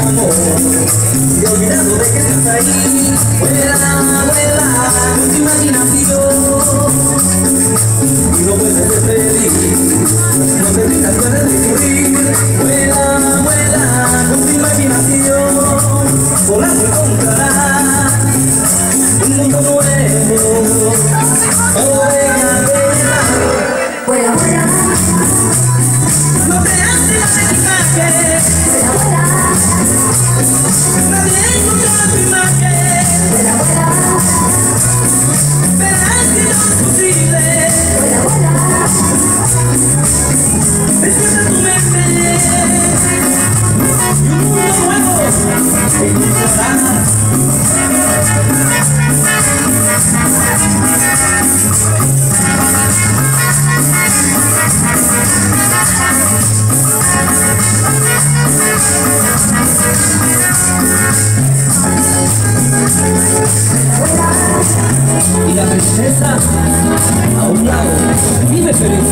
amor, y olvidando de que estás ahí. Vuela, vuela con tu imaginación, y no puedes ser feliz, no te dejas puedes descubrir. Vuela, vuela con tu imaginación, volando encontrarás un mundo nuevo. Oh, venga, venga. Vuela, vuela. No te haces equipaje. Vuela, vuela. Nadie encontrará tu imagen. Vuela, vuela. Verás que no es posible. Vuela, vuela. Despierta tu mente y un mundo nuevo encontrarás. Y la princesa a un lado vive feliz.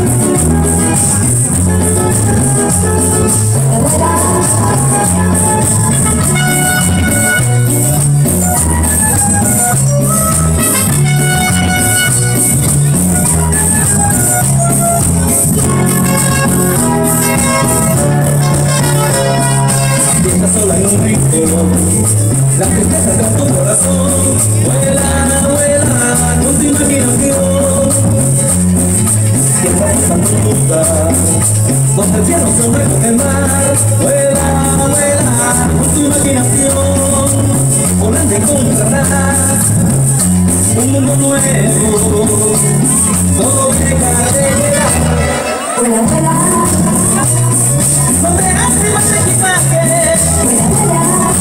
Y estás sola en un rincón, la princesa de tu corazón. Vuela, vuela con tu imaginación. Y estás pasando un lugar donde el cielo sobre el mar. Vuela, vuela con tu imaginación, volando encontrarás un mundo nuevo. Todo llega de llegar. Vuela, vuela. No te haces más equipaje. Vuela, vuela.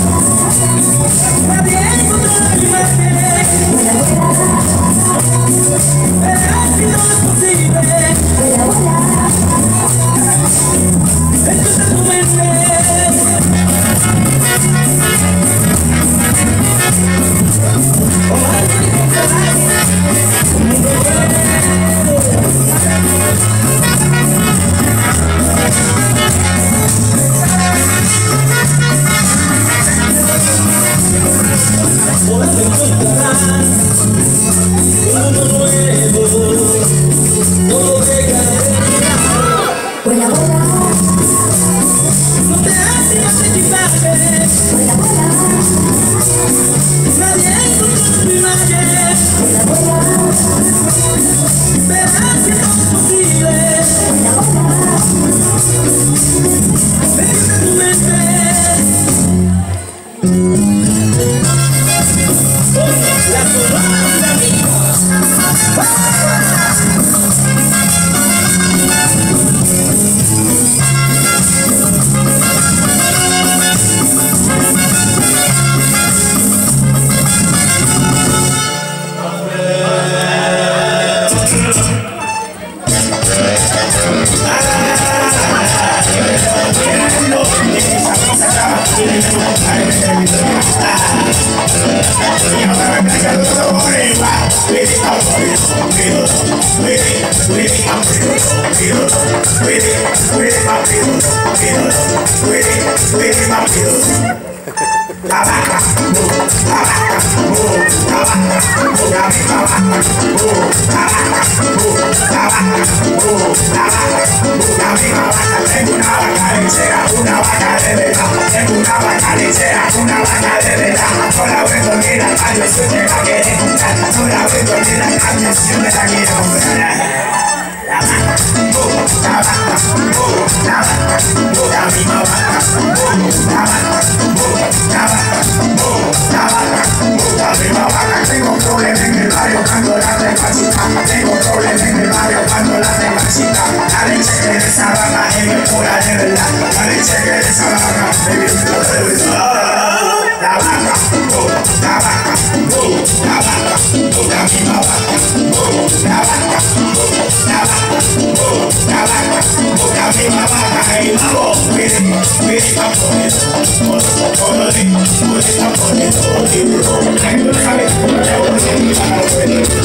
Nadie encontrará tu imagen. Vuela, vuela. Verás que no es posible. Vuela, vuela. Despierta tu mente. Ojalá que encontrarás un mundo nuevo. Volando encontrarás un mundo nuevo. Todo llegará. Vuela, vuela. No te haces más equipaje. Vuela, vuela. Nadie encontrará tu imagen. Vuela, vuela. Verás que no es posible. Vuela, vuela. Despierta tu mente. La sonora amiga.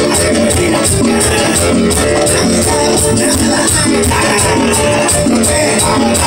Vamos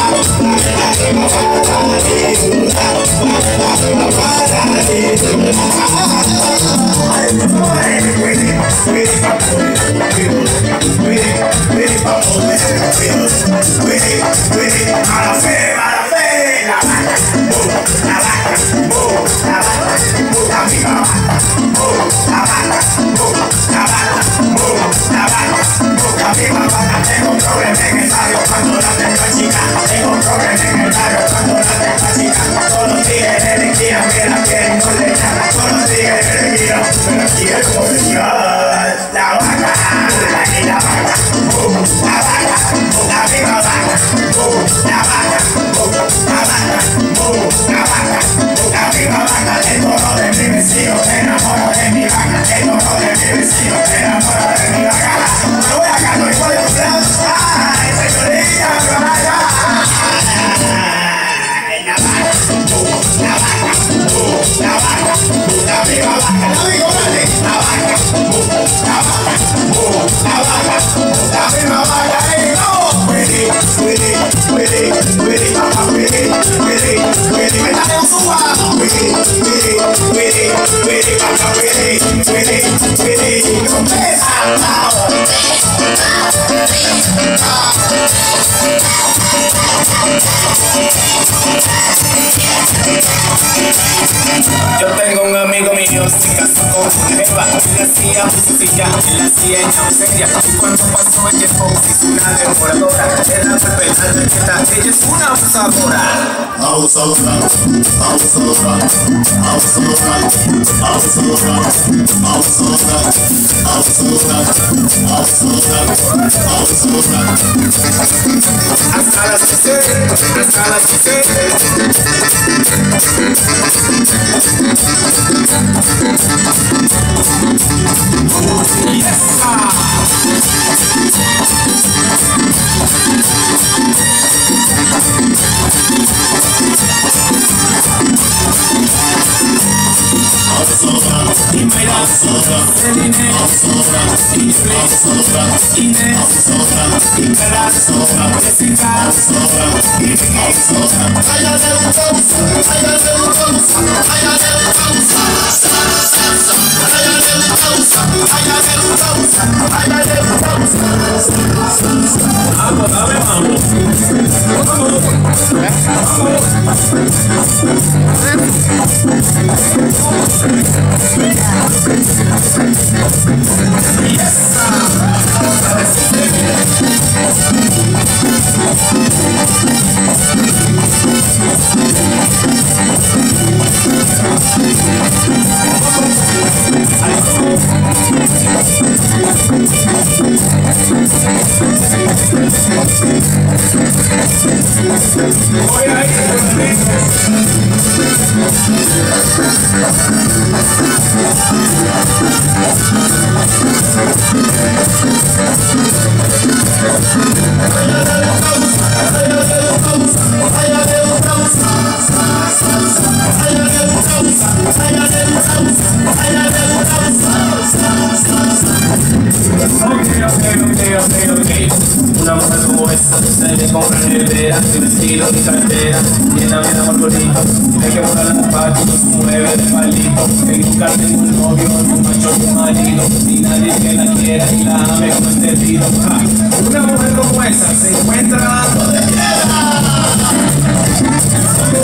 Yo tengo un amigo mío, se casó con una jeva, él hacía música, él hacía inocencia, y cuando pasó el tiempo hizo una devoradora, le daba el penal de quieta, ella es una abusadora. Abusadora, abusadora, abusadora, abusadora, abusadora, abusadora, abusadora, abusadora. Hasta las 16, hasta las 16. Una mujer como esta se le compra nevera, su vestido y cartera, llena de amor bonito. Hay que buscar la paz y no se mueve de palito. Hay que buscar un novio, un macho, un marido, y nadie que la quiera y la ame como es debido. Una mujer como esa se encuentra donde quiera.